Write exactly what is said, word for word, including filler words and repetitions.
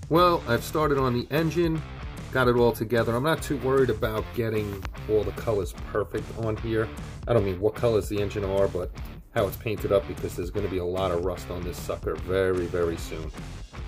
Well, I've started on the engine, got it all together. I'm not too worried about getting all the colors perfect on here. I don't mean what colors the engine are, but how it's painted up, because there's going to be a lot of rust on this sucker very, very soon.